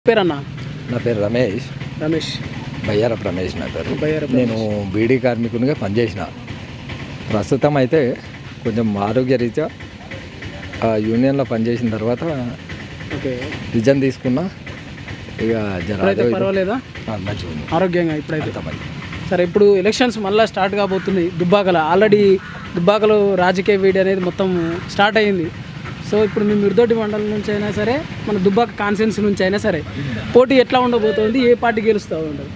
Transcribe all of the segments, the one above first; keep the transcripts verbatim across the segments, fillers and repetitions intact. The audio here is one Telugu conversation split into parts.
పేరన్నా నా పేరు రమేష్ రమేష్ బయ్యారపు రమేష్ నా పేరు. బయ్యారపు నేను బీడీ కార్మికునిగా పనిచేసిన. ప్రస్తుతం అయితే కొంచెం ఆరోగ్యరీత్యా ఆ యూనియన్లో పనిచేసిన తర్వాత ఓకే రిజన్ తీసుకున్నా. ఇక జర ఇప్పుడైతే పర్వాలేదా ఆ, మంచిగా ఉంది. ఆరోగ్యంగా ఇప్పుడైతే అంత మంచి. సరే, ఇప్పుడు ఎలక్షన్స్ మళ్ళీ స్టార్ట్ కాబోతుంది. దుబ్బాకల ఆల్రెడీ దుబ్బాకలో రాజకీయ వేడి అనేది మొత్తం స్టార్ట్ అయ్యింది. సో ఇప్పుడు మీ మిర్దోటి మండలం నుంచి అయినా సరే, మన దుబ్బాక కాన్సెన్స్ నుంచి అయినా సరే పోటీ ఎట్లా ఉండబోతుంది? ఏ పార్టీ గెలుస్తూ ఉంటుంది?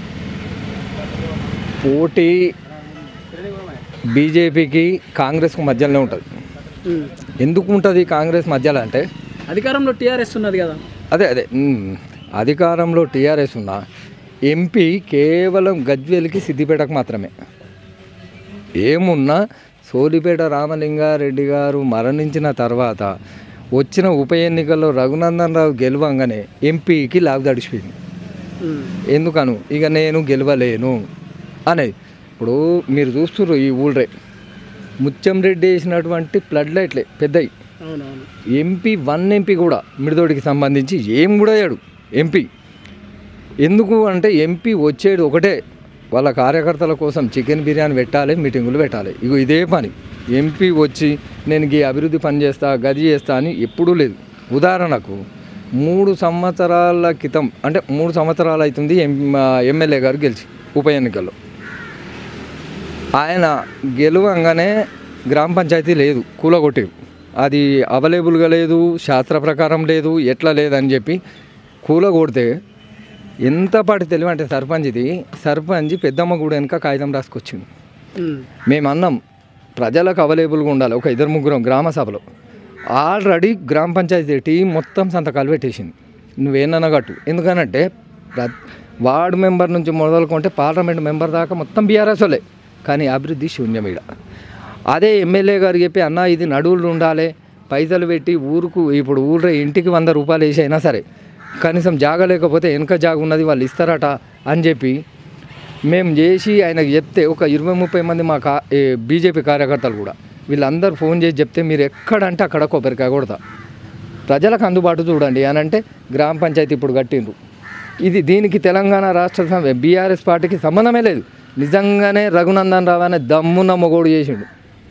పోటీ బీజేపీకి కాంగ్రెస్కు మధ్యలోనే ఉంటుంది. ఉమ్. ఎందుకు ఉంటుంది కాంగ్రెస్ మధ్యలో అంటే, అధికారంలో టీఆర్ఎస్ ఉన్నది కదా. అదే అదే ఉమ్, అధికారంలో టీఆర్ఎస్ ఉన్న ఎంపీ కేవలం గజ్వేల్కి సిద్దిపేటకు మాత్రమే. ఏమున్నా సోలిపేట రామలింగారెడ్డి గారు మరణించిన తర్వాత వచ్చిన ఉప ఎన్నికల్లో రఘునందన్ రావు గెలవంగానే ఎంపీకి లాగు తడిచిపోయింది. ఉమ్. ఎందుకను ఇక నేను గెలవలేను అనేది. ఇప్పుడు మీరు చూస్తున్నారు ఈ ఊళ్ళే ముత్యం రెడ్డి వేసినటువంటి ఫ్లడ్ లైట్లే పెద్దవి. అవునవును. ఎంపీ వన్ ఎంపీ కూడా మిడిదోడికి సంబంధించి ఏం కూడా అయ్యాడు ఎంపీ. ఎందుకు అంటే ఎంపీ వచ్చేది ఒకటే, వాళ్ళ కార్యకర్తల కోసం చికెన్ బిర్యానీ పెట్టాలి, మీటింగులు పెట్టాలి. ఇగో ఇదే పని. ఎంపీ వచ్చి నేను ఈ అభివృద్ధి పని చేస్తా, గది చేస్తా అని ఎప్పుడూ లేదు. ఉదాహరణకు మూడు సంవత్సరాల క్రితం అంటే మూడు సంవత్సరాలు అవుతుంది ఎం ఎమ్మెల్యే గారు గెలిచి ఉప ఎన్నికల్లో. ఆయన గెలవంగానే గ్రామ పంచాయతీ లేదు, కూలగొట్టేవి. అది అవైలబుల్గా లేదు, శాస్త్ర ప్రకారం లేదు, ఎట్లా లేదని చెప్పి కూలగొడితే ఎంత పాటి తెలివి అంటే సర్పంచ్ది సర్పంచ్ పెద్దమ్మ కూడా వెనక కాగితం రాసుకొచ్చింది. ఉమ్. మేము అన్నాం ప్రజలకు అవైలబుల్గా ఉండాలి. ఒక ఇద్దరు ముగ్గురం గ్రామ సభలో ఆల్రెడీ గ్రామ పంచాయతీ టీం మొత్తం సంతకాలు పెట్టేసింది. నువ్వేనన్నా కట్టు. ఎందుకనంటే ప్ర- వార్డు మెంబర్ నుంచి మొదలుకుంటే పార్లమెంట్ మెంబర్ దాకా మొత్తం బీఆర్ఎస్ వాళ్ళే. కానీ అభివృద్ధి శూన్యం ఈడ. అదే ఎమ్మెల్యే గారు చెప్పి అన్న ఇది నడువులు ఉండాలి, పైసలు పెట్టి ఊరుకు ఇప్పుడు ఊళ్ళో ఇంటికి వంద రూపాయలు వేసి అయినా సరే కనీసం జాగ లేకపోతే వెనక జాగ ఉన్నది వాళ్ళు ఇస్తారట అని చెప్పి మేము చేసి ఆయనకు చెప్తే ఒక ఇరవై ముప్పై మంది మా కా బీజేపీ కార్యకర్తలు కూడా వీళ్ళందరూ ఫోన్ చేసి చెప్తే మీరు ఎక్కడంటే అక్కడ కొబ్బరికాయ కొడతా, ప్రజలకు అందుబాటు చూడండి అని అంటే గ్రామ పంచాయతీ ఇప్పుడు కట్టిండ్రు. ఇది దీనికి తెలంగాణ రాష్ట్ర సమ- బీఆర్ఎస్ పార్టీకి సంబంధమే లేదు. నిజంగానే రఘునందన్ రావు అనే దమ్మున్న మొగోడు చేసిండు.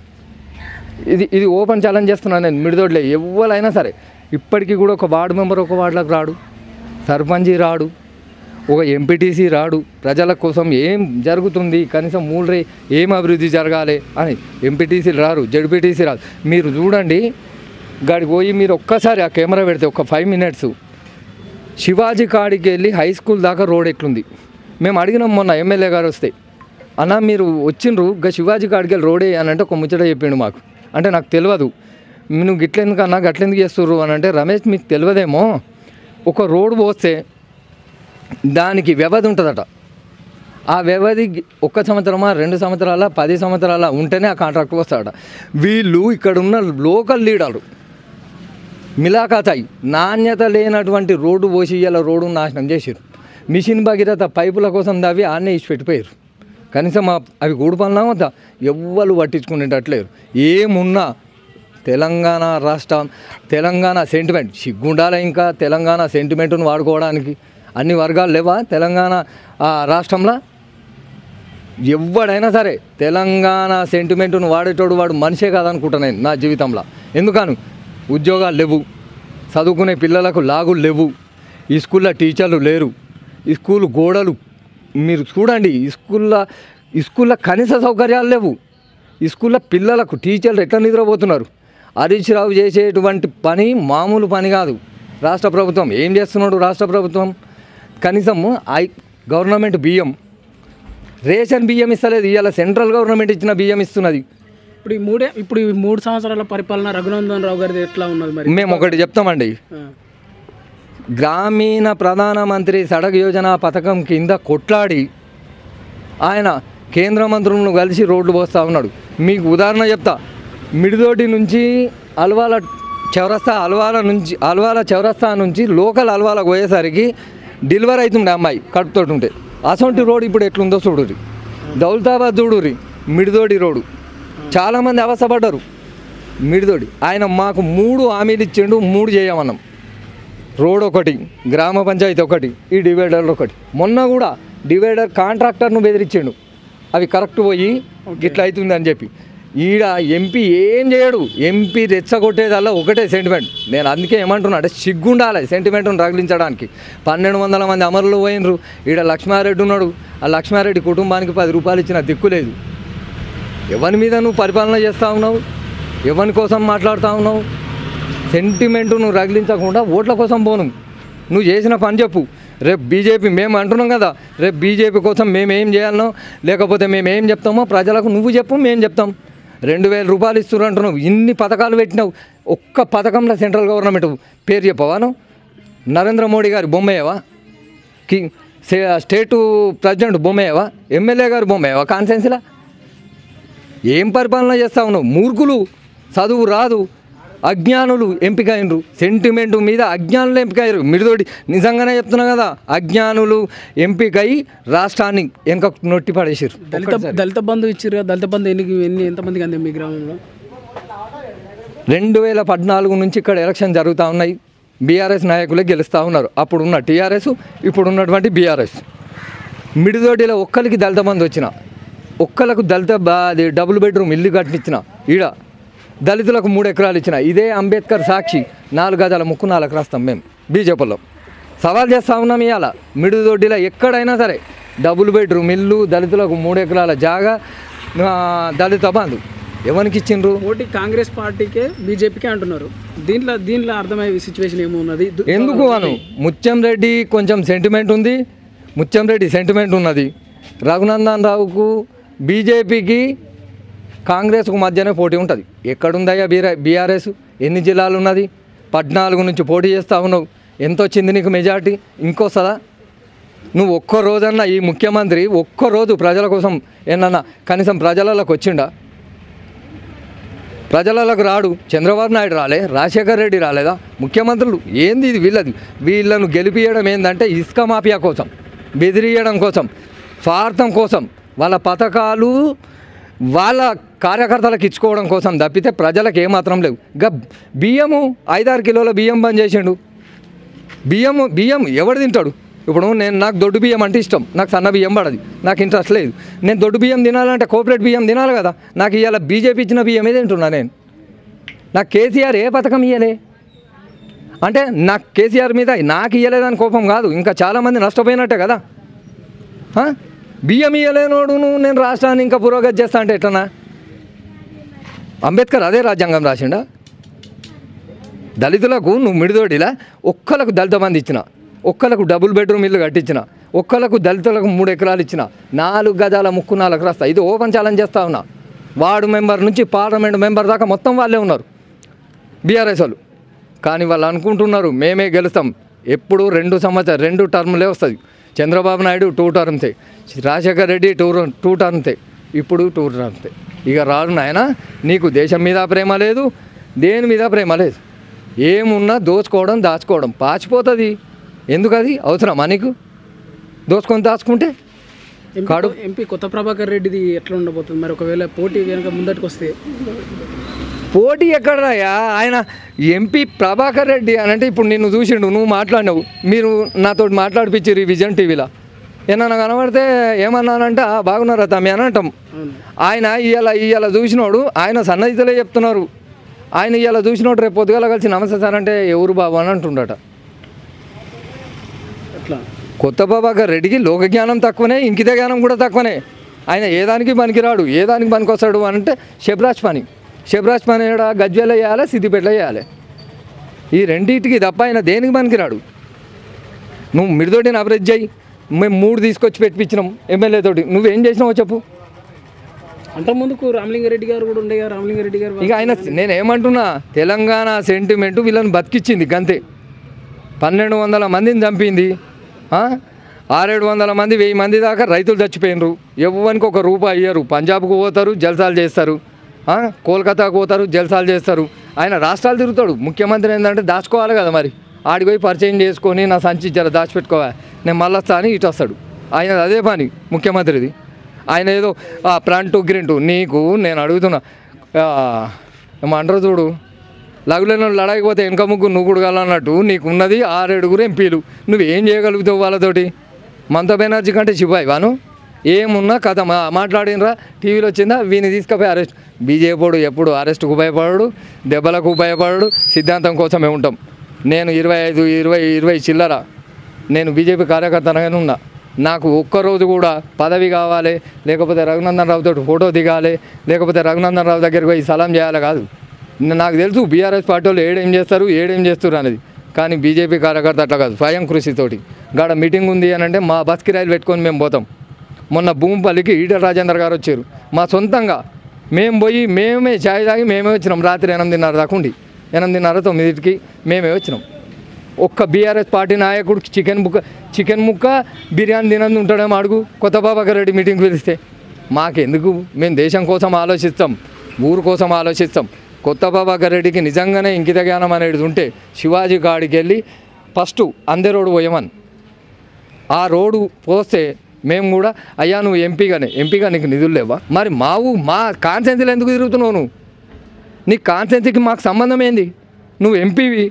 ఇది ఇది ఓపెన్ ఛాలెంజ్ చేస్తున్నాను నేను. మిడిదోడ్లే ఎవరైనా సరే ఇప్పటికీ కూడా ఒక వార్డు మెంబర్ ఒక వార్డులకు రాడు, సర్పంచి రాడు, ఒక ఎంపీటీసీ రాడు. ప్రజల కోసం ఏం జరుగుతుంది కనీసం మూడు ఏం అభివృద్ధి జరగాలి అని ఎంపీటీసీలు రారు, జడ్పీటీసీ రాదు. మీరు చూడండి గాడికి పోయి మీరు ఒక్కసారి ఆ కెమెరా పెడితే ఒక ఫైవ్ మినిట్స్ శివాజీ కాడికి వెళ్ళి హై స్కూల్ దాకా రోడ్ ఎట్లుంది. మేము అడిగినాం మొన్న ఎమ్మెల్యే గారు వస్తే, అన్న మీరు వచ్చిండ్రు గా శివాజీ కాడికి వెళ్ళి రోడే అని అంటే ఒక ముచ్చట చెప్పిండు మాకు. అంటే నాకు తెలియదు, నువ్వు గిట్లెందుకు అన్నా గట్లెందుకు చేస్తుర్రు అని అంటే, రమేష్ మీకు తెలియదేమో ఒక రోడ్డు పోస్తే దానికి వ్యవధి ఉంటుందట. ఆ వ్యవధి ఒక్క సంవత్సరమా రెండు సంవత్సరాల పది సంవత్సరాల ఉంటేనే ఆ కాంట్రాక్ట్ వస్తాడట. వీళ్ళు ఇక్కడ ఉన్న లోకల్ లీడర్లు మిలాఖాతాయి నాణ్యత లేనటువంటి రోడ్డు పోసి ఇలా రోడ్డు నాశనం చేసారు. మిషన్ భగీరథ పైపుల కోసం దావి ఆన్నే ఇచ్చి పెట్టిపోయారు. కనీసం అవి గూడు పనులా వద్దా ఎవ్వరు పట్టించుకునేటట్లేరు. ఏమున్నా తెలంగాణ రాష్ట్రం తెలంగాణ సెంటిమెంట్ సిగ్గుండాలి. ఇంకా తెలంగాణ సెంటిమెంట్ను వాడుకోవడానికి అన్ని వర్గాలు లేవా తెలంగాణ రాష్ట్రంలో? ఎవడైనా సరే తెలంగాణ సెంటిమెంట్ను వాడేటోడు వాడు మనిషే కాదనుకుంటా నేను నా జీవితంలో. ఎందుకను ఉద్యోగాలు లేవు, చదువుకునే పిల్లలకు లాగులు లేవు, ఈ స్కూల్లో టీచర్లు లేరు, ఈ స్కూల్ గోడలు మీరు చూడండి, ఈ స్కూల్లో ఈ స్కూల్లో కనీస సౌకర్యాలు లేవు. ఈ స్కూల్లో పిల్లలకు టీచర్లు ఎట్లా నిద్రపోతున్నారు. హరీష్ రావు చేసేటువంటి పని మామూలు పని కాదు. రాష్ట్ర ప్రభుత్వం ఏం చేస్తున్నాడు? రాష్ట్ర ప్రభుత్వం కనీసం ఐ గవర్నమెంట్ బియ్యం రేషన్ బియ్యం ఇస్తలేదు. ఇవాళ సెంట్రల్ గవర్నమెంట్ ఇచ్చిన బియ్యం ఇస్తున్నది. ఇప్పుడు ఈ మూడే ఇప్పుడు ఈ మూడు సంవత్సరాల పరిపాలన రఘునందన్ రావు గారిది ఎట్లా ఉన్నది మరి? మేము ఒకటి చెప్తామండి. ఆ. గ్రామీణ ప్రధానమంత్రి సడక్ యోజన పథకం కింద కొట్లాడి ఆయన కేంద్ర మంత్రులను కలిసి రోడ్లు పోస్తూ ఉన్నాడు. మీకు ఉదాహరణ చెప్తా. మిడిదోటి నుంచి అల్వాల చౌరస్తా అల్వాల నుంచి అల్వాల చౌరస్తా నుంచి లోకల్ అల్వాలకు పోయేసరికి డెలివరీ అవుతుండే అమ్మాయి కడుపుతోటి ఉంటే. అసొంటి రోడ్ ఇప్పుడు ఎట్లుందో చూడురి. దౌలతాబాద్ చూడురి, మిడిదోడి రోడ్డు చాలామంది అవస్థపడ్డారు. మిడిదోడి ఆయన మాకు మూడు హామీలు ఇచ్చిండు, మూడు చేయమన్నాం. రోడ్ ఒకటి, గ్రామ పంచాయతీ ఒకటి, ఈ డివైడర్ ఒకటి. మొన్న కూడా డివైడర్ కాంట్రాక్టర్ను బెదిరించాడు, అవి కరెక్ట్ పోయి గిట్లా అవుతుంది అని చెప్పి. ఈడ ఎంపీ ఏం చేయడు, ఎంపీ రెచ్చగొట్టేదల్లా ఒకటే సెంటిమెంట్. నేను అందుకే ఏమంటున్నా అంటే సిగ్గుండాలి సెంటిమెంట్ను రగిలించడానికి. పన్నెండు వందల మంది అమరులు పోయినరు, ఈడ లక్ష్మారెడ్డి ఉన్నాడు, ఆ లక్ష్మారెడ్డి కుటుంబానికి పది రూపాయలు ఇచ్చిన దిక్కు లేదు. ఎవరి మీద నువ్వు పరిపాలన చేస్తూ ఉన్నావు, ఎవరి కోసం మాట్లాడుతూ ఉన్నావు? సెంటిమెంటు నువ్వు రగిలించకుండా ఓట్ల కోసం పోను. నువ్వు చేసిన పని చెప్పు. రేపు బీజేపీ మేము అంటున్నాం కదా, రేపు బీజేపీ కోసం మేము ఏం చేయాలనో లేకపోతే మేము ఏం చెప్తామో ప్రజలకు నువ్వు చెప్పు, మేము చెప్తాం. రెండు వేల రూపాయలు ఇస్తున్నారు అంటున్నావు, ఇన్ని పథకాలు పెట్టినావు, ఒక్క పథకంలో సెంట్రల్ గవర్నమెంట్ పేరు చెప్పవా? నువ్వు నరేంద్ర మోడీ గారి బొమ్మయ్యవా? కి స్టేటు ప్రెసిడెంట్ బొమ్మయ్యవా? ఎమ్మెల్యే గారు బొమ్మయ్యవా? కాన్సెన్స్లా ఏం పరిపాలన చేస్తావు నువ్వు? మూర్ఖులు, చదువు రాదు, అజ్ఞానులు ఎంపిక అయినరు. సెంటిమెంటు మీద అజ్ఞానులు ఎంపిక అయ్యారు. మిడిదోడి నిజంగానే చెప్తున్నా కదా, అజ్ఞానులు ఎంపిక అయ్యి రాష్ట్రాన్ని వెనక నొట్టి పడేసారు. దళిత దళిత బంధు ఇచ్చారు కదా, దళిత బంధు ఎన్ని ఎన్ని ఎంతమందికి అంది మీ గ్రామంలో? రెండు వేల పద్నాలుగు నుంచి ఇక్కడ ఎలక్షన్ జరుగుతూ ఉన్నాయి. బీఆర్ఎస్ నాయకులే గెలుస్తూ ఉన్నారు. అప్పుడున్న టీఆర్ఎస్, ఇప్పుడు ఉన్నటువంటి బీఆర్ఎస్. మిడిదోడిలో ఒక్కరికి దళిత బంధు వచ్చిన, ఒక్కలకు దళిత అది డబుల్ బెడ్రూమ్ ఇల్లు కట్టించిన, ఈడ దళితులకు మూడు ఎకరాలు ఇచ్చిన. ఇదే అంబేద్కర్ సాక్షి, నాలుగు గజాల ముక్కు నాలుగు రాస్తాం మేము బీజేపీలో. సవాల్ చేస్తూ ఉన్నాం ఇవాళ. మిడిదొడ్డిలో ఎక్కడైనా సరే డబుల్ బెడ్రూమ్ ఇల్లు, దళితులకు మూడు ఎకరాల జాగా, దళిత బంధు ఎవరికి ఇచ్చిండ్రు? ఓటీ కాంగ్రెస్ పార్టీకే బీజేపీకే అంటున్నారు. దీంట్లో దీంట్లో అర్థమయ్యే సిచ్యువేషన్ ఏమున్నది? ఎందుకు అను ముత్యం రెడ్డి కొంచెం సెంటిమెంట్ ఉంది, ముత్యం రెడ్డి సెంటిమెంట్ ఉన్నది. రఘునందన్ రావుకు బీజేపీకి కాంగ్రెస్కు మధ్యనే పోటీ ఉంటుంది. ఎక్కడుందయ్యా బీఆర్ బీఆర్ఎస్? ఎన్ని జిల్లాలు ఉన్నది? పద్నాలుగు నుంచి పోటీ చేస్తూ ఉన్నావు. ఎంత వచ్చింది నీకు మెజార్టీ? ఇంకొస్తుందా? నువ్వు ఒక్క రోజన్నా ఈ ముఖ్యమంత్రి ఒక్క రోజు ప్రజల కోసం ఏమన్నా కనీసం ప్రజలలోకి వచ్చిండా? ప్రజలకు రాడు. చంద్రబాబు నాయుడు రాలే, రాజశేఖర్ రెడ్డి రాలేదా? ముఖ్యమంత్రులు ఏంది ఇది? వీళ్ళది వీళ్ళను గెలిపియడం ఏంటంటే ఇసుక మాఫియా కోసం, బెదిరియడం కోసం, స్వార్థం కోసం, వాళ్ళ పథకాలు వాళ్ళ కార్యకర్తలకు ఇచ్చుకోవడం కోసం తప్పితే ప్రజలకు ఏమాత్రం లేవు. గ బియ్యము ఐదారు కిలోల బియ్యం బంద్ చేసిండు. బియ్యము బియ్యం ఎవడు తింటాడు? ఇప్పుడు నేను నాకు దొడ్డు బియ్యం అంటే ఇష్టం, నాకు సన్న బియ్యం పడదు, నాకు ఇంట్రెస్ట్ లేదు. నేను దొడ్డు బియ్యం తినాలంటే కోఆపరేట్ బియ్యం తినాలి కదా. నాకు ఇవాళ బీజేపీ ఇచ్చిన బియ్యమే తింటున్నా నేను. నాకు కేసీఆర్ ఏ పథకం ఇవ్వలే అంటే నాకు కేసీఆర్ మీద నాకు ఇవ్వలేదని కోపం కాదు, ఇంకా చాలామంది నష్టపోయినట్టే కదా. బియ్యం ఇవ్వలేనోడు నువ్వు నేను రాష్ట్రాన్ని ఇంకా పురోగతి చేస్తా అంటే ఎట్లనా? అంబేద్కర్ అదే రాజ్యాంగం రాసిండా? దళితులకు నువ్వు మిడిదోడిలా ఒక్కలకు దళిత బంధు ఇచ్చిన, ఒక్కలకు డబుల్ బెడ్రూమ్ ఇల్లు కట్టించిన, ఒక్కలకు దళితులకు మూడు ఎకరాలు ఇచ్చిన, నాలుగు గజాల ముక్కు నాలుగు రాస్తా. ఇది ఓపెన్ ఛాలెంజ్ చేస్తా ఉన్నా. వార్డు మెంబర్ నుంచి పార్లమెంట్ మెంబర్ దాకా మొత్తం వాళ్ళే ఉన్నారు బీఆర్ఎస్ వాళ్ళు. కానీ వాళ్ళు అనుకుంటున్నారు మేమే గెలుస్తాం. ఎప్పుడు రెండు సంవత్సరాలు రెండు టర్మ్లే వస్తుంది. చంద్రబాబు నాయుడు టూ టర్మ్తే, రాజశేఖర్ రెడ్డి టూ టూ టర్మ్తే, ఇప్పుడు టూ టర్మ్తే. ఇక రాడు నాయన. నీకు దేశం మీద ప్రేమ లేదు, దేని మీద ప్రేమ లేదు. ఏమున్నా దోచుకోవడం దాచుకోవడం పాచిపోతుంది. ఎందుకు అది అవసరమా నీకు? దోచుకొని దాచుకుంటే కాడు. ఎంపీ కొత్త ప్రభాకర్ రెడ్డిది ఎట్లా ఉండబోతుంది మరి ఒకవేళ పోటీ కనుక ముందటికి వస్తే? పోటీ ఎక్కడరాయా? ఆయన ఎంపీ ప్రభాకర్ రెడ్డి అని అంటే ఇప్పుడు నిన్ను చూసిండు, నువ్వు మాట్లాడినావు, మీరు నాతో మాట్లాడిపించారు ఈ విజన్ టీవీలో. ఏమన్నా కనబడితే ఏమన్నానంటే బాగున్నారా తమ్మి అని అంటాం. ఆయన ఇవాళ ఇవాళ చూసినోడు ఆయన సన్నదితలే చెప్తున్నారు. ఆయన ఇవాళ చూసినోడు రేపు పొద్దుగాల కలిసి నమస్తే సార్ అంటే ఎవరు బాబు అని అంటుండట. అట్లా కొత్త ప్రభాకర్ రెడ్డికి లోక జ్ఞానం తక్కువనే, ఇంకిత జ్ఞానం కూడా తక్కువనే. ఆయన ఏ దానికి పనికిరాడు, ఏ దానికి పనికి వస్తాడు అని అంటే శబరాజ్ పని. శబరాజ్ పని గజ్వేలో చేయాలి, సిద్దిపేటలో చేయాలి. ఈ రెండింటికి తప్ప ఆయన దేనికి పనికిరాడు. నువ్వు మిడిదోటిని అభివృద్ధి చేయి. మేము మూడు తీసుకొచ్చి పెట్టించినాం ఎమ్మెల్యే తోటి. నువ్వేం చేసినావో చెప్పు. అంతకుముందుకు రామలింగారెడ్డి గారు కూడా ఉండే కదా. రామలింగారెడ్డి గారు ఇక ఆయన నేను ఏమంటున్నా, తెలంగాణ సెంటిమెంటు వీళ్ళని బతికిచ్చింది గంతే. పన్నెండు వందల మందిని చంపింది. ఆరేడు వందల మంది వెయ్యి మంది దాకా రైతులు చచ్చిపోయినరు. ఎవరికి ఒక రూపాయి ఇయ్యరు. పంజాబ్కు పోతారు, జల్సాలు చేస్తారు, కోల్కతాకు పోతారు, జల్సాలు చేస్తారు. ఆయన రాష్ట్రాలు తిరుగుతాడు. ముఖ్యమంత్రి ఏంటంటే దాచుకోవాలి కదా, మరి ఆడికి పోయి పరిచయం చేసుకొని నా సంచి జర దాచిపెట్టుకోవాలి, నేను మళ్ళీ వస్తా అని ఇటు వస్తాడు. ఆయన అదే పని ముఖ్యమంత్రిది. ఆయన ఏదో ఫ్రంట్ గ్రింటు నీకు నేను అడుగుతున్నా ఏమంటారు చూడు, లగులేని లడాయిపోతే వెనక ముగ్గురు నువ్వు కూడా అన్నట్టు నీకున్నది ఆరేడుగురు ఎంపీలు నువ్వేం చేయగలుగుతావు వాళ్ళతోటి? మమతా బెనర్జీ కంటే శివాయి వాను ఏమున్నా కథ మా మాట్లాడినరా టీవీలో వచ్చిందా వీని తీసుకుపోయి అరెస్ట్. బీజేపీడు ఎప్పుడు అరెస్ట్కు భయపడడు, దెబ్బలకు భయపడడు, సిద్ధాంతం కోసమే ఉంటాం. నేను ఇరవై ఐదు ఇరవై ఇరవై చిల్లర నేను బీజేపీ కార్యకర్తగానే ఉన్నా. నాకు ఒక్కరోజు కూడా పదవి కావాలి, లేకపోతే రఘునందన్ రావు తోటి ఫోటో దిగాలి, లేకపోతే రఘునందన్ రావు దగ్గరికి పోయి సలాం చేయాలి కాదు. నాకు తెలుసు బీఆర్ఎస్ పార్టీ వాళ్ళు ఏడేం చేస్తారు ఏడేం చేస్తారు అనేది. కానీ బీజేపీ కార్యకర్త అట్లా కాదు, స్వయం కృషితోటి. గాడ మీటింగ్ ఉంది అని అంటే మా బస్ కిరాయిలు పెట్టుకొని మేము పోతాం. మొన్న భూమిపల్లికి ఈటల రాజేందర్ గారు వచ్చారు, మా సొంతంగా మేము పోయి మేమే ఛాయ్ తాగి మేమే వచ్చినాం. రాత్రి ఎనిమిదిన్నర దాకా ఉండి ఎనిమిదిన్నర తొమ్మిదికి మేమే వచ్చినాం. ఒక్క బీఆర్ఎస్ పార్టీ నాయకుడు చికెన్ ముక్క చికెన్ ముక్క బిర్యానీ తినంది ఉంటాడేమో అడుగు. కొత్త ప్రభాకర్ రెడ్డి మీటింగ్ పిలిస్తే మాకెందుకు? మేము దేశం కోసం ఆలోచిస్తాం, ఊరు కోసం ఆలోచిస్తాం. కొత్త ప్రభాకర్ రెడ్డికి నిజంగానే ఇంకిత జ్ఞానం అనేది ఉంటే శివాజీ కాడికి వెళ్ళి ఫస్ట్ అందే రోడ్డు పోయమని, ఆ రోడ్డు పోస్తే మేము కూడా అయ్యా నువ్వు ఎంపీగానే ఎంపీగా నీకు నిధులు లేవా? మరి మా ఊ మా కాన్సెన్సీలో ఎందుకు తిరుగుతున్నావు నువ్వు? నీ కాన్సెన్సీకి మాకు సంబంధం ఏంది? నువ్వు ఎంపీవి,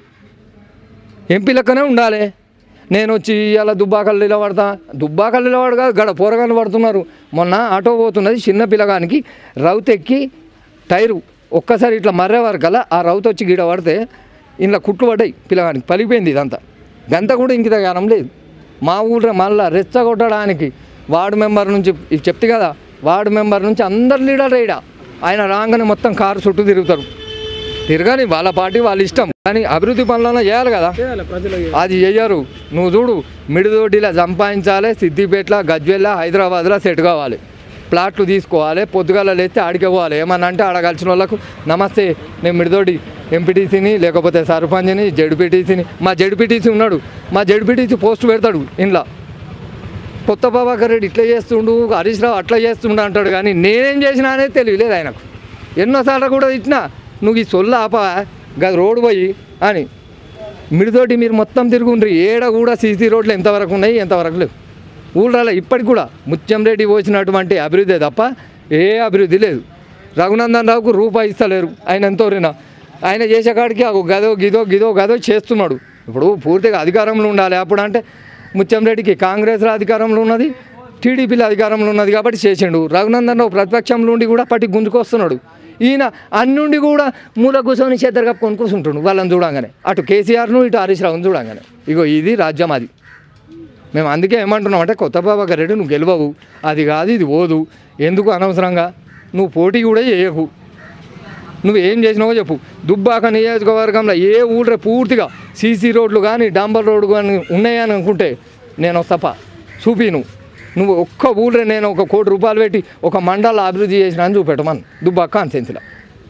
ఎంపీ లెక్కనే ఉండాలి. నేను వచ్చి ఇలా దుబ్బాకలు నిలబడతా, దుబ్బాకలు నిలబడ కాదు గడ పోరగాళ్ళు పడుతున్నారు. మొన్న ఆటో పోతున్నది, చిన్న పిల్లగానికి రౌత్ ఎక్కి టైరు ఒక్కసారి ఇట్లా మర్రే వరకల్లా ఆ రౌత్ వచ్చి గీడ పడితే ఇంట్లో కుట్లు పడ్డాయి, పిల్లగానికి పలిగిపోయింది. ఇదంతా గంత కూడా ఇంకిత జ్ఞానం లేదు. మా ఊళ్ళో మళ్ళీ రెచ్చగొట్టడానికి వార్డు మెంబర్ నుంచి చెప్తే కదా, వార్డు మెంబర్ నుంచి అందరు లీడర్ రైడా ఆయన రాగానే మొత్తం కారు చుట్టూ తిరుగుతారు. తిరగని వాళ్ళ పార్టీ వాళ్ళ ఇష్టం, కానీ అభివృద్ధి పనులను చేయాలి కదా, అది చెయ్యరు. నువ్వు చూడు మిడిదోడిలా సంపాదించాలి, సిద్దిపేటలో గజ్వేల్లో హైదరాబాద్లో సెట్ కావాలి, ప్లాట్లు తీసుకోవాలి, పొద్దుగాల లేస్తే ఆడికి పోవాలి. ఏమన్నా అంటే ఆడ కలిసిన వాళ్ళకు నమస్తే నేను మిడిదోడి ఎంపీటీసీని లేకపోతే సర్పంచ్ని జడ్పీటీసీని. మా జడ్పీటీసీ ఉన్నాడు, మా జడ్పీటీసీ పోస్ట్ పెడతాడు ఇంట్లో. కొత్త ప్రభాకర్ రెడ్డి ఇట్లా చేస్తుండు, హరీష్ రావు అట్లా చేస్తుండు అంటాడు, కానీ నేనేం చేసినా అనేది తెలియలేదు ఆయనకు. ఎన్నోసార్లు కూడా ఇచ్చినా నువ్వు ఈ సొల్ల ఆపా గది రోడ్డు పోయి అని. మిడితోటి మీరు మొత్తం తిరుగుండ్రి, ఏడ కూడా సీసీ రోడ్లు ఎంతవరకు ఉన్నాయి ఎంతవరకు లేవు ఊళ్ళలో ఇప్పటికి కూడా. ముత్యంరెడ్డి పోసినటువంటి అభివృద్ధి తప్ప ఏ అభివృద్ధి లేదు. రఘునందన్ రావుకు రూపాయి ఇస్తలేరు, ఆయన ఎంతోరినా ఆయన చేసే కాడికి గదో గిదో గిదో గదో చేస్తున్నాడు. ఇప్పుడు పూర్తిగా అధికారంలో ఉండాలి. అప్పుడు అంటే ముత్యంరెడ్డికి కాంగ్రెస్లో అధికారంలో ఉన్నది, టీడీపీలో అధికారంలో ఉన్నది కాబట్టి చేసిండు. రఘునందన్ రావు ప్రతిపక్షంలో ఉండి కూడా పట్టి గుంజుకొస్తున్నాడు. ఈయన అన్నుండి కూడా మూల కూర్చొని చేద్దరు కప్పుకొని కూర్చుంటుండు వాళ్ళని చూడంగానే, అటు కేసీఆర్ను ఇటు హరీష్ రావును చూడంగానే. ఇగో ఇది రాజ్యం అది. మేము అందుకే ఏమంటున్నాం అంటే కొత్త ప్రభాకర్ రెడ్డి నువ్వు గెలవవు, అది కాదు ఇది ఓదు, ఎందుకు అనవసరంగా నువ్వు పోటీ కూడా చేయకు. నువ్వు ఏం చేసినావో చెప్పు. దుబ్బాక నియోజకవర్గంలో ఏ ఊళ్ళో పూర్తిగా సీసీ రోడ్లు కానీ డాంబర్ రోడ్లు కానీ ఉన్నాయని అనుకుంటే నేను వస్తప చూపి నువ్వు నువ్వు ఒక్క ఊళ్ళో నేను ఒక కోటి రూపాయలు పెట్టి ఒక మండల అభివృద్ధి చేసిన అని చూపెట్టమని దుబ్బాక కాన్సెన్సీలో.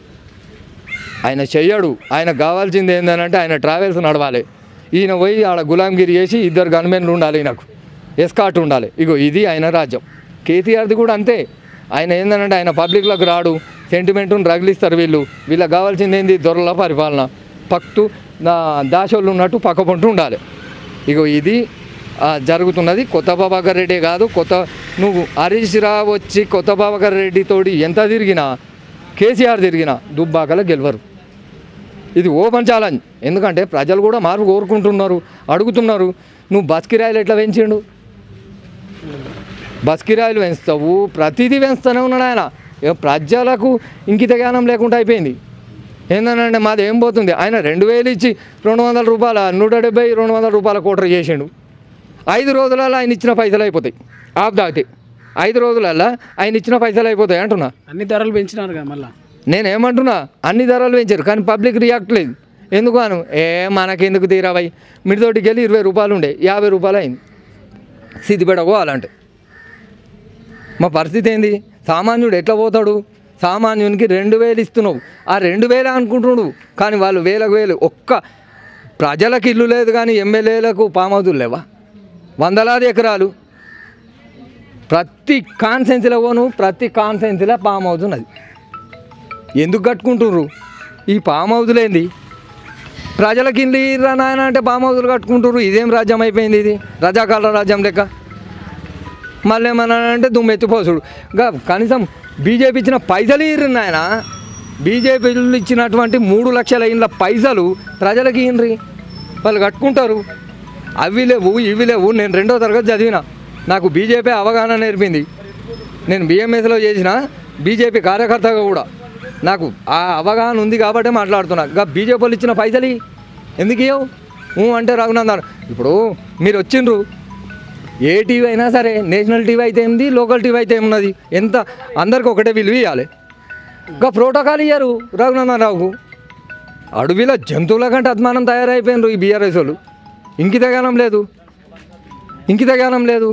ఆయన చెయ్యడు. ఆయనకు కావాల్సింది ఏంటంటే ఆయన ట్రావెల్స్ నడవాలి. ఈయన పోయి ఆడ గులాంగిరి చేసి ఇద్దరు గన్మెన్లు ఉండాలి, ఈయనకు ఎస్కాట్ ఉండాలి. ఇగో ఇది ఆయన రాజ్యం. కేసీఆర్ది కూడా అంతే. ఆయన ఏంటంటే ఆయన పబ్లిక్లోకి రాడు, సెంటిమెంట్ను రగిలిస్తారు వీళ్ళు. వీళ్ళకి కావాల్సింది ఏంది? దొరల పరిపాలన, పక్తు దాసోళ్ళు ఉన్నట్టు పక్కపంటూ ఉండాలి. ఇగో ఇది జరుగుతున్నది. కొత్త ప్రభాకర్ రెడ్డి కాదు, కొత్త నువ్వు హరీష్ రావు వచ్చి కొత్త ప్రభాకర్ రెడ్డితోటి ఎంత తిరిగినా కేసీఆర్ తిరిగినా దుబ్బాకలో గెలవరు. ఇది ఓపెన్ ఛాలెంజ్. ఎందుకంటే ప్రజలు కూడా మార్పు కోరుకుంటున్నారు, అడుగుతున్నారు. నువ్వు బస్ కిరాయిలు ఎట్లా పెంచిండు? బస్ కిరాయిలు పెంచుతావు, ప్రతిదీ పెంచుతూనే ఉన్నాడు ఆయన. ప్రజలకు ఇంకిత జ్ఞానం లేకుండా అయిపోయింది. ఏంటంటే మాది ఏం పోతుంది? ఆయన రెండు వేలు ఇచ్చి రెండు వందల రూపాయల నూట డెబ్బై రెండు వందల రూపాయల కోటర్ చేసిండు. ఐదు రోజులలో ఆయన ఇచ్చిన పైసలు అయిపోతాయి. ఆఫ్ దాటితే ఐదు రోజులలో ఆయన ఇచ్చిన పైసలు అయిపోతాయి అంటున్నా. అన్ని ధరలు పెంచినారు కదా మళ్ళీ. నేనేమంటున్నా అన్ని ధరలు పెంచారు, కానీ పబ్లిక్ రియాక్ట్ లేదు. ఎందుకు అను ఏ మనకెందుకు తీరావై మిడితోటికి వెళ్ళి ఇరవై రూపాయలు ఉండే యాభై రూపాయలు అయింది సిద్దిపేట పోవాలంటే. మా పరిస్థితి ఏంది? సామాన్యుడు ఎట్లా పోతాడు? సామాన్యునికి రెండు వేలు ఇస్తున్నావు, ఆ రెండు వేలు అనుకుంటున్నాడు, కానీ వాళ్ళు వేలకు వేలు. ఒక్క ప్రజలకు ఇల్లు లేదు, కానీ ఎమ్మెల్యేలకు పామ్ హౌజులు లేవా? వందలాది ఎకరాలు ప్రతి కాన్సెన్సీలో పోను, ప్రతి కాన్సెన్సీలో పామ్ హౌజ్ ఉన్నది. ఎందుకు కట్టుకుంటుర్రు? ఈ పామ్ హౌజులేంది? ప్రజలకి ఇల్లు ఇర్రా నాయన అంటే పామ్ హౌజులు కట్టుకుంటుర్రు. ఇదేం రాజ్యం అయిపోయింది? ఇది రజాకాల రాజ్యం లెక్క. మళ్ళీ ఏమన్నా అంటే దుమ్మెత్తిపోసుడు. ఇంకా కనీసం బీజేపీ ఇచ్చిన పైసలు ఇర్రు నాయన. బీజేపీలు ఇచ్చినటువంటి మూడు లక్షల ఇండ్ల పైసలు ప్రజలకి ఇన్రి వాళ్ళు కట్టుకుంటారు. అవి లేవు ఇవి లేవు. నేను రెండో తరగతి చదివిన, నాకు బీజేపీ అవగాహన నేర్పింది. నేను బిఎంఎస్లో చేసిన బీజేపీ కార్యకర్తగా కూడా నాకు ఆ అవగాహన ఉంది కాబట్టి మాట్లాడుతున్నా. ఇంకా బీజేపీ వాళ్ళు ఇచ్చిన పైసలు ఎందుకు ఇవ్వవు అంటే రఘునందన్, ఇప్పుడు మీరు వచ్చిండ్రు, ఏ టీవీ అయినా సరే, నేషనల్ టీవీ అయితే ఏంది, లోకల్ టీవీ అయితే ఏమున్నది, ఎంత అందరికి ఒకటే విలువ ఇవ్వాలి. ఇంకా ప్రోటోకాల్ ఇయ్యారు రఘునందన్ రావుకు. అడవిలో జంతువుల కంటే అద్మానం తయారైపోయినారు ఈ బీఆర్ఎస్ వాళ్ళు. ఇంకిత జ్ఞానం లేదు, ఇంకిత జ్ఞానం లేదు.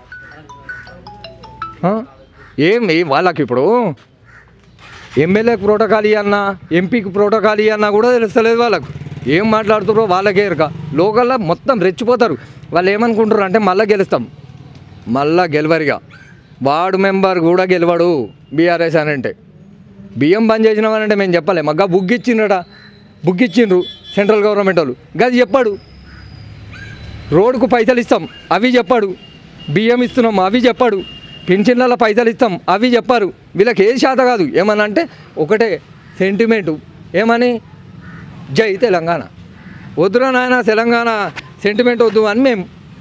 ఏమి వాళ్ళకి ఇప్పుడు ఎమ్మెల్యేకి ప్రోటోకాల్ ఇవ్వన్నా, ఎంపీకి ప్రోటోకాల్ ఇవ్వన్నా కూడా తెలుస్తలేదు వాళ్ళకు. ఏం మాట్లాడుతారో వాళ్ళకే ఎరక. లోకల్లో మొత్తం రెచ్చిపోతారు. వాళ్ళు ఏమనుకుంటారు అంటే మళ్ళీ గెలుస్తాం, మళ్ళా గెలవరిగా. వార్డు మెంబర్ కూడా గెలవడు బీఆర్ఎస్ అని అంటే. బియ్యం బంద్ చేసినామనంటే మేము చెప్పలే, మగ్గా బుక్ ఇచ్చిండ్రట, బుక్ ఇచ్చిండ్రు సెంట్రల్ గవర్నమెంట్ వాళ్ళు, గది చెప్పాడు. రోడ్డుకు పైసలు ఇస్తాం అవి చెప్పాడు, బియ్యం ఇస్తున్నాం అవి చెప్పాడు, పింఛన్లలో పైసలు ఇస్తాం అవి చెప్పారు. వీళ్ళకి ఏది శాత కాదు. ఏమన్నా అంటే ఒకటే సెంటిమెంటు, ఏమని జై తెలంగాణ. వద్దురా నాయన తెలంగాణ సెంటిమెంట్ వద్దు అని మేము.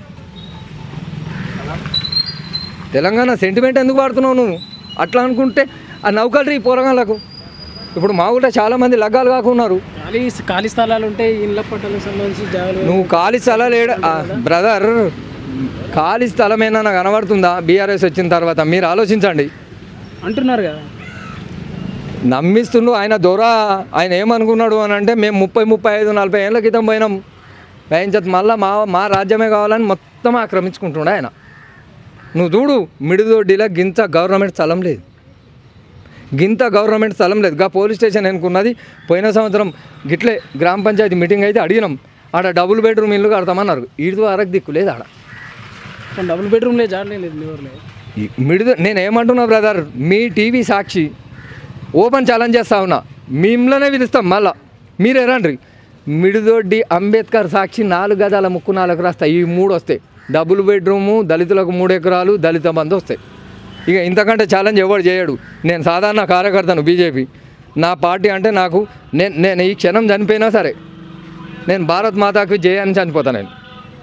తెలంగాణ సెంటిమెంట్ ఎందుకు వాడుతున్నావు నువ్వు? అట్లా అనుకుంటే ఆ నౌకలరీ పోరగాళ్ళకు ఇప్పుడు మా ఊళ్ళో చాలామంది లగ్గాలు కాకున్నారు. ఖాళీ ఖాళీ స్థలాలు ఉంటే ఇళ్ళ పట్టాలకు సంబంధించి జాగాలు. నువ్వు ఖాళీ స్థలాలు ఏడ బ్రదర్, ఖాళీ స్థలం ఏమన్నా కనబడుతుందా బీఆర్ఎస్ వచ్చిన తర్వాత? మీరు ఆలోచించండి. అంటున్నారు కదా, నమ్మిస్తుండు ఆయన దొర. ఆయన ఏమనుకున్నాడు అని అంటే మేము ముప్పై ముప్పై ఐదు నలభై ఏళ్ళ క్రితం పోయినాం, వేయించదు మళ్ళీ మా మా రాజ్యమే కావాలని మొత్తం ఆక్రమించుకుంటుండే ఆయన. నువ్వు చూడు, మిడిదొడ్డిలో గింత గవర్నమెంట్ స్థలం లేదు, గింత గవర్నమెంట్ స్థలం లేదు. గా పోలీస్ స్టేషన్ అనుకున్నది పోయిన సంవత్సరం గిట్లే గ్రామ పంచాయతీ మీటింగ్ అయితే అడిగినాం, ఆడ డబుల్ బెడ్రూమ్ ఇల్లు కడతామన్నారు. ఈడు వరకు దిక్కు లేదు ఆడ. డబుల్ బెడ్రూమ్ లేదు, జాడలేదు లేదు. మిడిద నేను ఏమంటున్నా బ్రదర్, మీ టీవీ సాక్షి ఓపెన్ ఛాలెంజ్ చేస్తా ఉన్నా, మిమ్మల్నే పిలుస్తాం మళ్ళా, మీరే రండి. మిడిదొడ్డి అంబేద్కర్ సాక్షి నాలుగు గదాల ముక్కు నాలుగు రాస్తాయి, ఈ మూడు వస్తాయి. డబుల్ బెడ్రూము, దళితులకు మూడు ఎకరాలు, దళిత బంధు వస్తాయి. ఇక ఇంతకంటే ఛాలెంజ్ ఎవడు చేయడు. నేను సాధారణ కార్యకర్తను బీజేపీ. నా పార్టీ అంటే నాకు నేను నేను ఈ క్షణం చనిపోయినా సరే నేను భారత్ మాతాకి జయ అని చనిపోతాను నేను.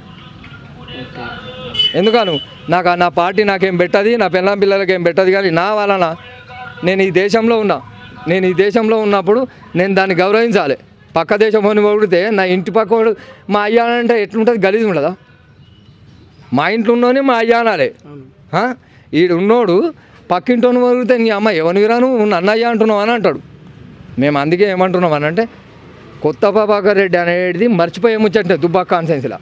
ఎందుకను నాకు నా పార్టీ నాకేం పెట్టది, నా పిల్లల పిల్లలకి ఏం పెట్టదు. కానీ నా వలన నేను ఈ దేశంలో ఉన్నా, నేను ఈ దేశంలో ఉన్నప్పుడు నేను దాన్ని గౌరవించాలి. పక్క దేశం పోని పొగిడితే నా ఇంటి పక్క వాడు మా అయ్యా అంటే ఎట్లుంటుంది, గలీజ్ ఉండదా? మా ఇంట్లో ఉన్నోని మా అయ్యా అనాలి. ఈడు ఉన్నోడు పక్కింటోని పొగిడితే నీ అమ్మ ఎవరిని రాను నన్ను అయ్యా అంటున్నావు అని అంటాడు. మేము అందుకే ఏమంటున్నాం అని అంటే కొత్త ప్రభాకర్ రెడ్డి అనేది మర్చిపోయే ముచ్చంటే దుబ్బాక కాన్సెన్స్లా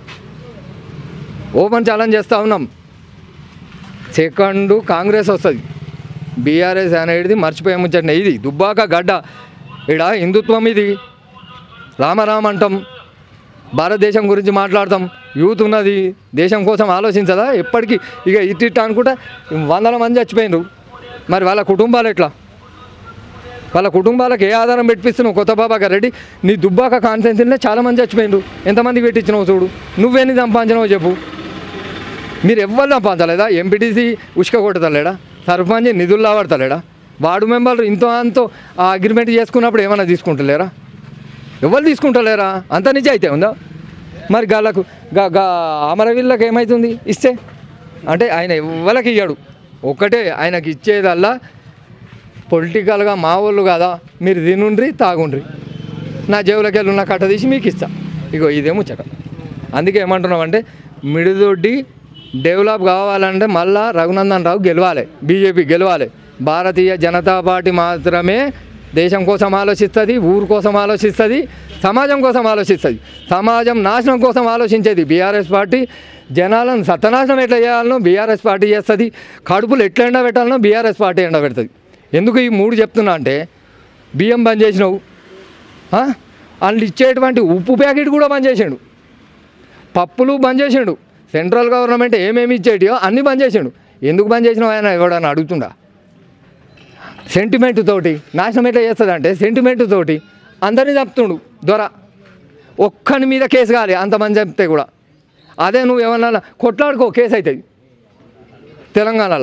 ఓపెన్ ఛాలెంజ్ చేస్తూ ఉన్నాం. సెకండ్ కాంగ్రెస్ వస్తుంది, బీఆర్ఎస్ అనేది మర్చిపోయే ముచ్చంటే. ఇది దుబ్బాక గడ్డ, ఇక్కడ హిందుత్వం, ఇది రామరామ్ అంటాం, భారతదేశం గురించి మాట్లాడతాం, యూత్ ఉన్నది, దేశం కోసం ఆలోచించదా ఎప్పటికీ? ఇక ఇటు ఇట్ట అనుకుంటా వందల మంది చచ్చిపోయినారు. మరి వాళ్ళ కుటుంబాలు ఎట్లా? వాళ్ళ కుటుంబాలకు ఏ ఆధారం పెట్టిస్తున్నావు? కొత్త ప్రభాకర్ రెడ్డి నీ దుబ్బాక కాన్ఫరెన్స్లో చాలామంది చచ్చిపోయినారు, ఎంతమందికి పెట్టించినావు చూడు. నువ్వేని సంపాదించినావు చెప్పు. మీరు ఎవ్వరు సంపాదించలేదా? ఎంపీటీసీ ఉష్క కొట్టలేడా? సర్పంచ్ నిధుల్లో పడతలేడా? వార్డు మెంబర్లు ఇంతో అంతో ఆ అగ్రిమెంట్ చేసుకున్నప్పుడు ఏమైనా తీసుకుంటలేరా? ఎవరు తీసుకుంటలేరా? అంత నిజాయితీ ఉందా? మరి గాళ్ళకు గా గా అమరవీళ్ళకి ఏమవుతుంది ఇస్తే? అంటే ఆయన ఎవరికి ఇయ్యాడు, ఒక్కటే ఆయనకి ఇచ్చేదల్లా పొలిటికల్గా మా వాళ్ళు కదా, మీరు తినుండ్రి తాగుండ్రి, నా జేబులకి వెళ్ళి ఉన్న కట్ట తీసి మీకు ఇస్తా. ఇగో ఇదే ముచ్చట. అందుకే ఏమంటున్నామంటే మిడిదొడ్డి డెవలప్ కావాలంటే మళ్ళా రఘునందన్ రావు గెలవాలి, బీజేపీ గెలవాలి. భారతీయ జనతా పార్టీ మాత్రమే దేశం కోసం ఆలోచిస్తుంది, ఊరు కోసం ఆలోచిస్తుంది, సమాజం కోసం ఆలోచిస్తుంది. సమాజం నాశనం కోసం ఆలోచించేది బీఆర్ఎస్ పార్టీ. జనాలను సత్యనాశనం ఎట్లా చేయాలనో బీఆర్ఎస్ పార్టీ చేస్తుంది, కడుపులు ఎట్లా ఎండబెట్టాలనో బీఆర్ఎస్ పార్టీ ఎండబెడుతుంది. ఎందుకు ఈ మూడు చెప్తున్నా అంటే బియ్యం బంద్ చేసినావు, వాళ్ళు ఇచ్చేటువంటి ఉప్పు ప్యాకెట్ కూడా బంద్ చేసిండు, పప్పులు బంద్ చేసిండు, సెంట్రల్ గవర్నమెంట్ ఏమేమి ఇచ్చేటియో అన్నీ బంద్ చేసిండు. ఎందుకు బంద్ చేసినావు ఆయన ఎవడన్నా అడుగుతుండా? సెంటిమెంట్ తోటి నాశనం ఎట్లా చేస్తుంది అంటే సెంటిమెంట్ తోటి అందరినీ చెప్తుండు దొర. ఒక్కని మీద కేసు కాలి అంతమంది చెప్తే కూడా. అదే నువ్వు ఏమన్నా కొట్లాడుకో కేసు అవుతుంది తెలంగాణలో.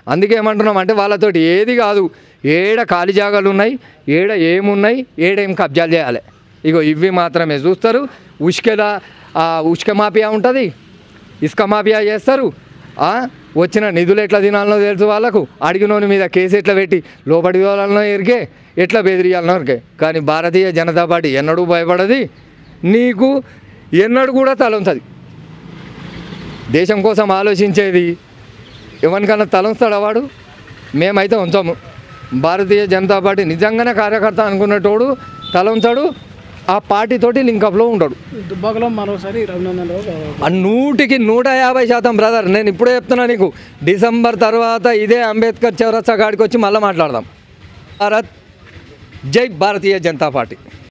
అందుకే ఏమంటున్నాం అంటే వాళ్ళతోటి ఏది కాదు, ఏడ ఖాళీ జాగాలు ఉన్నాయి, ఏడ ఏమున్నాయి, ఏడ ఏం కబ్జాలు చేయాలి, ఇగో ఇవి మాత్రమే చూస్తారు. ఉష్కెల ఉష్క మాఫియా ఉంటుంది, ఇసుక మాఫియా చేస్తారు. వచ్చిన నిధులు ఎట్లా తినాలనో తెలుసు వాళ్ళకు, అడిగినోని మీద కేసు ఎట్లా పెట్టి లోపడి వాళ్ళనో ఎరికే, ఎట్లా బెదిరియాలనో ఎరికే. కానీ భారతీయ జనతా పార్టీ ఎన్నడూ భయపడది, నీకు ఎన్నడూ కూడా తలంచది. దేశం కోసం ఆలోచించేది ఎవరికన్నా తలంస్తాడా వాడు? మేమైతే ఉంచాము. భారతీయ జనతా పార్టీ నిజంగానే కార్యకర్త అనుకునేటోడు తలంచాడు, ఆ పార్టీతోటి లింకప్లో ఉంటాడు. దుబ్బాకలో మరోసారి రఘునందన్ రావు ఆ నూటికి నూట యాభై శాతం బ్రదర్. నేను ఇప్పుడే చెప్తున్నా నీకు, డిసెంబర్ తర్వాత ఇదే అంబేద్కర్ చౌరస్తా కాడికి వచ్చి మళ్ళీ మాట్లాడదాం. భారత్ జై భారతీయ జనతా పార్టీ.